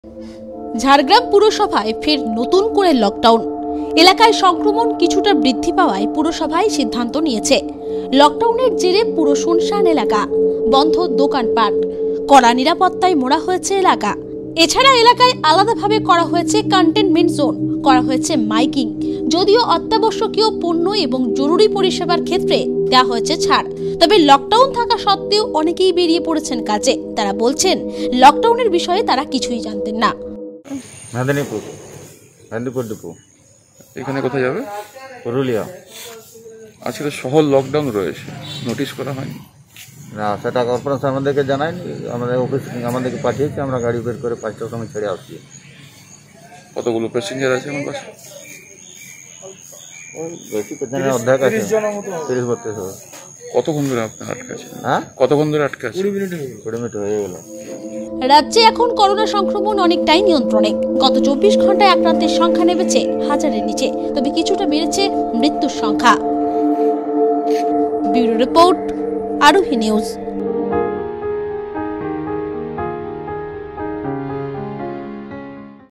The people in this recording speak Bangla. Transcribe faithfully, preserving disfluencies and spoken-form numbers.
ঝাড়গ্রাম পুরসভায় ফের নতুন করে লকডাউন। এলাকায় সংক্রমণ কিছুটা বৃদ্ধি পাওয়ায় পুরসভায় সিদ্ধান্ত নিয়েছে লকডাউনের জেরে পুরো শুনশান এলাকা, বন্ধ দোকানপাট, কড়া নিরাপত্তায় মোড়া হয়েছে এলাকা। এছাড়া এলাকায় আলাদাভাবে করা হয়েছে কন্টেনমেন্ট জোন, করা হয়েছে মাইকিং। যদিও অত্যাবশ্যকীয় পণ্য এবং জরুরি পরিষেবার ক্ষেত্রে দেওয়া হয়েছে ছাড়, তবে লকডাউন থাকা সত্ত্বেও অনেকেই বেরিয়ে পড়েছেন কাজে। তারা বলছেন লকডাউনের বিষয়ে তারা কিছুই জানতেন না। মেদিনীপুর মেদিনীপুর ডিপো। এখানে কোথায় যাবে? পুরুলিয়া। আজকে তো শহর লকডাউন রয়েছে, নোটিশ করা হয়নি? না, সেটা কর্পোরেশন আমাদেরকে জানায়নি। আমাদের অফিস আমাদেরকে পাঠিয়েছে, আমরা গাড়ি বের করে পাঁচটার সময় ছেড়ে আসছি। কতগুলো প্যাসেঞ্জার আছে আমার কাছে? ওই বেশি প্যাসেঞ্জার অর্ধেক আছে, তিরিশ বত্রিশ হবে। কতক্ষণ ধরে আপনার আটকে আছে? হ্যাঁ, কতক্ষণ ধরে আটকে আছে? কুড়ি মিনিট হয়ে গেল। রাজ্যে এখন করোনা সংক্রমণ অনেকটাই নিয়ন্ত্রণে। গত চব্বিশ ঘন্টায় আক্রান্তের সংখ্যা নেমেছে হাজারের নিচে, তবে কিছুটা বেড়েছে মৃত্যুর সংখ্যা। Bureau report, Arohi news.